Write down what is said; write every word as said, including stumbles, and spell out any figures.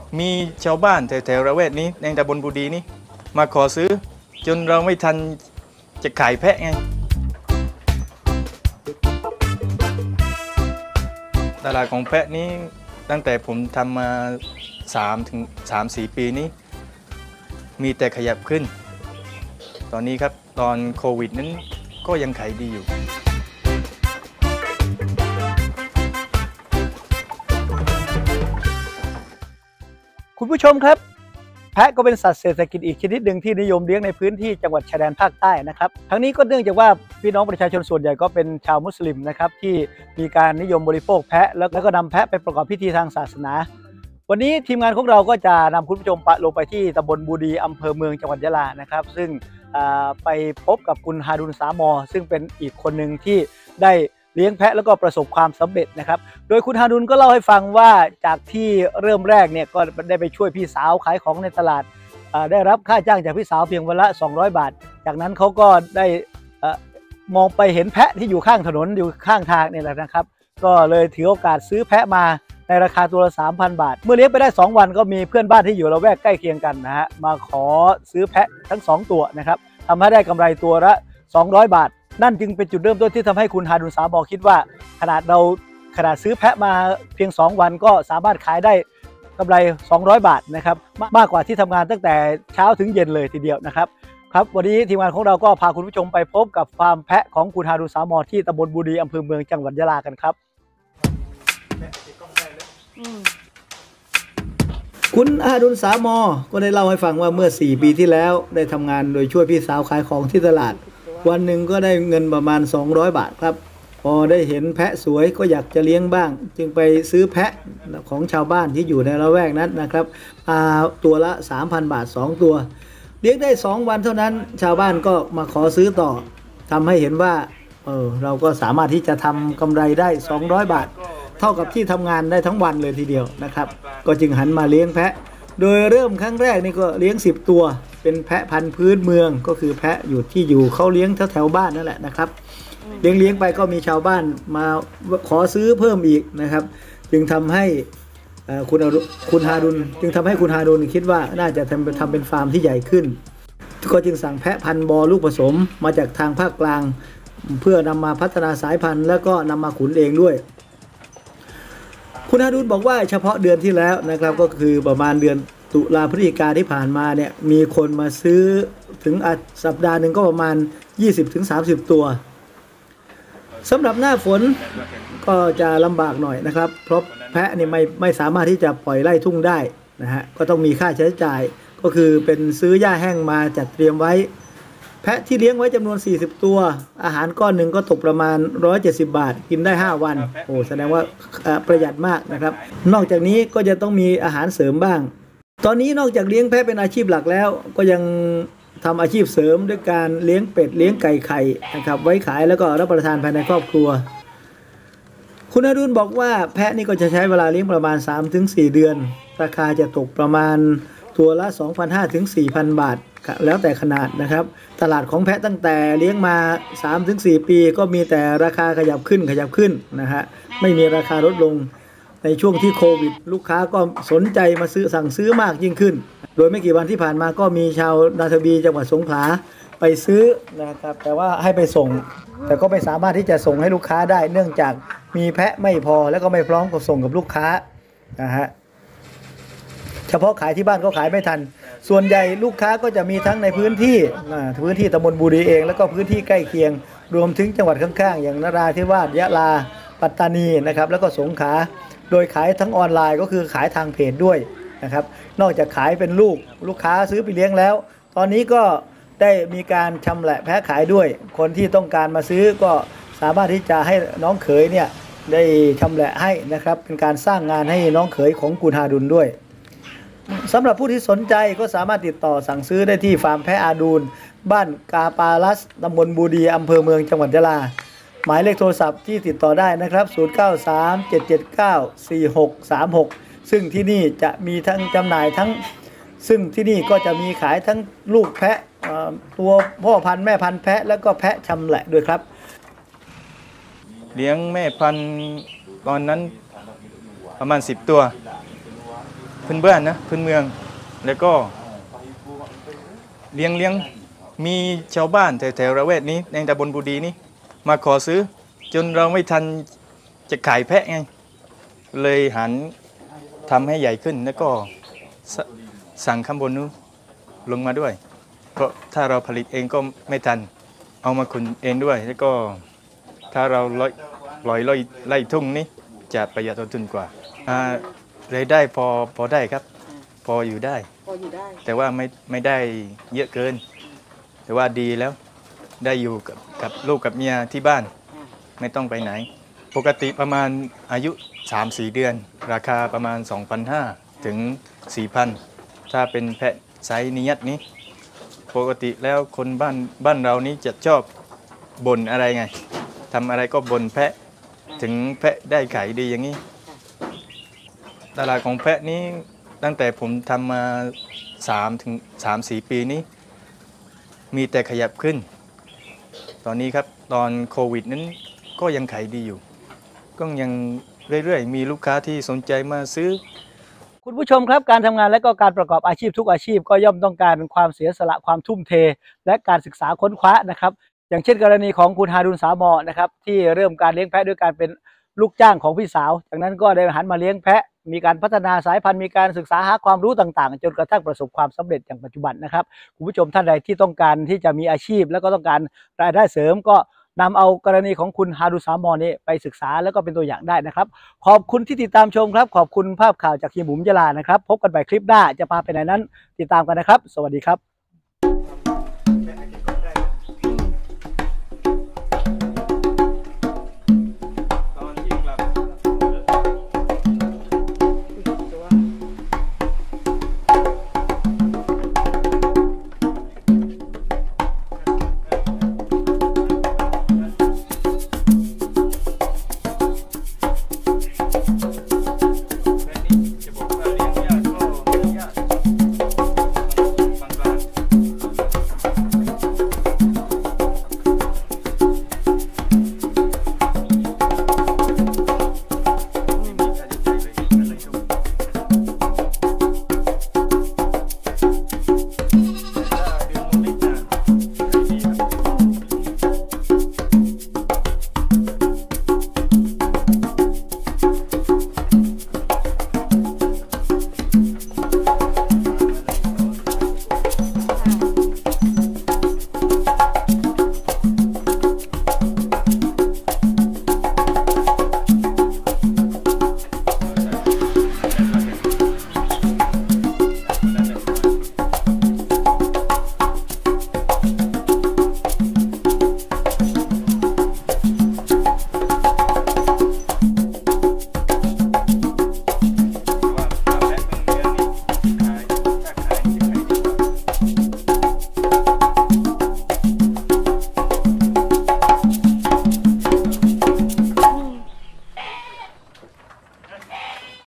มีชาวบ้านแถวๆระแวกนี้ในตำบลบูดีนี่มาขอซื้อจนเราไม่ทันจะขายแพะไงตลาดของแพะนี้ตั้งแต่ผมทำมาสามถึงสามสี่ปีนี้มีแต่ขยับขึ้นตอนนี้ครับตอนโควิดนั้นก็ยังขายดีอยู่คุณผู้ชมครับแพะก็เป็นสัตว์เศรษฐกิจอีกชนิดหนึ่งที่นิยมเลี้ยงในพื้นที่จังหวัดชายแดนภาคใต้นะครับทั้งนี้ก็เนื่องจากว่าพี่น้องประชาชนส่วนใหญ่ก็เป็นชาวมุสลิมนะครับที่มีการนิยมบริโภคแพะแล้วก็นำแพะไปประกอบพิธีทางศาสนาวันนี้ทีมงานของเราก็จะนำคุณผู้ชมปะลงไปที่ตำบลบูดีอำเภอเมืองจังหวัดยะลานะครับซึ่งไปพบกับคุณฮารุนสามอซึ่งเป็นอีกคนหนึ่งที่ได้เลี้ยงแพะแล้วก็ประสบความสำเร็จนะครับโดยคุณฮารุนก็เล่าให้ฟังว่าจากที่เริ่มแรกเนี่ยก็ได้ไปช่วยพี่สาวขายของในตลาดได้รับค่าจ้างจากพี่สาวเพียงวันละสองร้อยบาทจากนั้นเขาก็ได้มองไปเห็นแพะที่อยู่ข้างถนนอยู่ข้างทางนี่แหละนะครับก็เลยถือโอกาสซื้อแพะมาในราคาตัวละ สามพัน บาทเมื่อเลี้ยงไปได้สองวันก็มีเพื่อนบ้านที่อยู่ละแวกใกล้เคียงกันนะฮะมาขอซื้อแพะทั้งสองตัวนะครับทำให้ได้กำไรตัวละสองร้อยบาทนั่นจึงเป็นจุดเริ่มต้นที่ทำให้คุณฮารุนสามอคิดว่าขนาดเราขนาดซื้อแพะมาเพียงสองวันก็สามารถขายได้กำไรสองร้อยบาทนะครับมากกว่าที่ทำงานตั้งแต่เช้าถึงเย็นเลยทีเดียวนะครับครับวันนี้ทีมงานของเราก็พาคุณผู้ชมไปพบกับฟาร์มแพะของคุณฮารุนสามอที่ตำบลบูดีอำเภอเมืองจังหวัดยะลากันครับคุณฮารุนสามอก็ได้เล่าให้ฟังว่าเมื่อสี่ปีที่แล้วได้ทำงานโดยช่วยพี่สาวขายของที่ตลาดวันหนึ่งก็ได้เงินประมาณสองร้อยบาทครับพอได้เห็นแพะสวยก็อยากจะเลี้ยงบ้างจึงไปซื้อแพะของชาวบ้านที่อยู่ในละแวกนั้นนะครับอาตัวละ สามพัน บาทสองตัวเลี้ยงได้สองวันเท่านั้นชาวบ้านก็มาขอซื้อต่อทำให้เห็นว่าเออเราก็สามารถที่จะทำกำไรได้สองร้อยบาทเท่ากับที่ทำงานได้ทั้งวันเลยทีเดียวนะครับก็จึงหันมาเลี้ยงแพะโดยเริ่มครั้งแรกนี่ก็เลี้ยงสิบตัวเป็นแพะพันธุ์พื้นเมืองก็คือแพะอยู่ที่อยู่เขาเลี้ยงแถวๆบ้านนั่นแหละนะครับเลี้ยงเลี้ยงไปก็มีชาวบ้านมาขอซื้อเพิ่มอีกนะครับจึงทำให้คุณคุณฮารุนจึงทำให้คุณฮารุนคิดว่าน่าจะทำทำเป็นฟาร์มที่ใหญ่ขึ้นก็จึงสั่งแพะพันธุ์บอลูกผสมมาจากทางภาคกลางเพื่อนำมาพัฒนาสายพันธุ์แล้วก็นำมาขุนเองด้วยคุณฮารุนบอกว่าเฉพาะเดือนที่แล้วนะครับก็คือประมาณเดือนตุลาพฤศจิกาที่ผ่านมาเนี่ยมีคนมาซื้อถึงสัปดาห์หนึ่งก็ประมาณ ยี่สิบถึงสามสิบ ตัวสำหรับหน้าฝนก็จะลำบากหน่อยนะครับเพราะแพะเนี่ยไม่ไม่สามารถที่จะปล่อยไล่ทุ่งได้นะฮะก็ต้องมีค่าใช้จ่ายก็คือเป็นซื้อหญ้าแห้งมาจัดเตรียมไว้แพะที่เลี้ยงไว้จำนวนสี่สิบตัวอาหารก้อนหนึ่งก็ตกประมาณหนึ่งร้อยเจ็ดสิบบาทกินได้ห้าวันโอ้แสดงว่าประหยัดมากนะครับนอกจากนี้ก็จะต้องมีอาหารเสริมบ้างตอนนี้นอกจากเลี้ยงแพะเป็นอาชีพหลักแล้วก็ยังทำอาชีพเสริมด้วยการเลี้ยงเป็ดเลี้ยงไก่ไข่นะครับไว้ขายแล้วก็รับประทานภายในครอบครัวคุณอรุณบอกว่าแพะนี่ก็จะใช้เวลาเลี้ยงประมาณ สามถึงสี่ เดือนราคาจะตกประมาณตัวละ สองพันห้าร้อย ถึง สี่พัน บาทแล้วแต่ขนาดนะครับตลาดของแพะตั้งแต่เลี้ยงมา สามถึงสี่ ปีก็มีแต่ราคาขยับขึ้นขยับขึ้นนะฮะไม่มีราคาลดลงในช่วงที่โควิดลูกค้าก็สนใจมาซื้อสั่งซื้อมากยิ่งขึ้นโดยไม่กี่วันที่ผ่านมาก็มีชาวนาทวีจังหวัดสงขลาไปซื้อนะครับแต่ว่าให้ไปส่งแต่ก็ไม่สามารถที่จะส่งให้ลูกค้าได้เนื่องจากมีแพะไม่พอแล้วก็ไม่พร้อมกับส่งกับลูกค้านะฮะเฉพาะขายที่บ้านก็ขายไม่ทันส่วนใหญ่ลูกค้าก็จะมีทั้งในพื้นที่พื้นที่ตำบลบูดีเองแล้วก็พื้นที่ใกล้เคียงรวมถึงจังหวัดข้างๆอย่างนราธิวาสยะลาปัตตานีนะครับแล้วก็สงขลาโดยขายทั้งออนไลน์ก็คือขายทางเพจด้วยนะครับนอกจากขายเป็นลูกลูกค้าซื้อไปเลี้ยงแล้วตอนนี้ก็ได้มีการชำแหละแพะขายด้วยคนที่ต้องการมาซื้อก็สามารถที่จะให้น้องเขยเนี่ยได้ชำแหละให้นะครับเป็นการสร้างงานให้น้องเขยของคุณฮารุนด้วยสำหรับผู้ที่สนใจก็สามารถติดต่อสั่งซื้อได้ที่ฟาร์มแพะอาดูนบ้านกาปาลัสตำบลบูดีอำเภอเมืองจังหวัดยะลาหมายเลขโทรศัพท์ที่ติดต่อได้นะครับศูนย์ เก้า สาม เจ็ด เจ็ด เก้า สี่ หก สาม หกซึ่งที่นี่จะมีทั้งจำหน่ายทั้งซึ่งที่นี่ก็จะมีขายทั้งลูกแพะตัวพ่อพันธุ์แม่พันธุ์แพะแล้วก็แพะชำแหละด้วยครับเลี้ยงแม่พันธุ์ตอนนั้นประมาณสิบตัวพื้นบ้านนะพื้นเมืองแล้วก็เลี้ยงเลี้ยงมีชาวบ้านแถวๆระแวกนี้ในตำบลบุดีนี้มาขอซื้อจนเราไม่ทันจะขายแพะไงเลยหันทำให้ใหญ่ขึ้นแล้วก็สสั่งข้างบนนู้นลงมาด้วยเพราะถ้าเราผลิตเองก็ไม่ทันเอามาขุนเองด้วยแล้วก็ถ้าเราลอยลอยลอยไล่ทุ่งนี้จะประหยัดต้นทุนกว่าอ่ารายได้พอพอได้ครับพออยู่ได้พออยู่ได้แต่ว่าไม่ไม่ได้เยอะเกิน แต่ว่าดีแล้วได้อยู่กับกับลูกกับเมียที่บ้านไม่ต้องไปไหน ปกติประมาณอายุ สามถึงสี่ เดือน ราคาประมาณ สองพันห้าร้อย ถึง สี่พัน ถ้าเป็นแพะไซส์นิยัตนี้ ปกติแล้วคนบ้านบ้านเรานี้จะชอบบ่นอะไรไงทำอะไรก็บ่นแพะถึงแพะได้ขายดีอย่างนี้ ตลาดของแพะนี้ตั้งแต่ผมทำมาสามถึงสามสี่ปีนี้ มีแต่ขยับขึ้น ตอนนี้ครับตอนโควิดนั้นก็ยังขายดีอยู่ ก็ยังเรื่อยๆมีลูกค้าที่สนใจมาซื้อคุณผู้ชมครับการทำงานและก็การประกอบอาชีพทุกอาชีพก็ย่อมต้องการความเสียสละความทุ่มเท และการศึกษาค้นคว้านะครับอย่างเช่นกรณีของคุณฮารุนสามอนะครับที่เริ่มการเลี้ยงแพะด้วยการเป็นลูกจ้างของพี่สาวจากนั้นก็ได้หันมาเลี้ยงแพะมีการพัฒนาสายพันธุ์มีการศึกษาหาความรู้ต่างๆจนกระทั่งประสบความสำเร็จอย่างปัจจุบันนะครับคุณผู้ชมท่านใดที่ต้องการที่จะมีอาชีพแล้วก็ต้องการรายได้เสริมก็นำเอากรณีของคุณฮารุนสามอนี้ไปศึกษาแล้วก็เป็นตัวอย่างได้นะครับขอบคุณที่ติดตามชมครับขอบคุณภาพข่าวจากเฮียบุ๋มยะลานะครับพบกันใหม่คลิปหน้าจะพาไปไหนนั้นติดตามกันนะครับสวัสดีครับ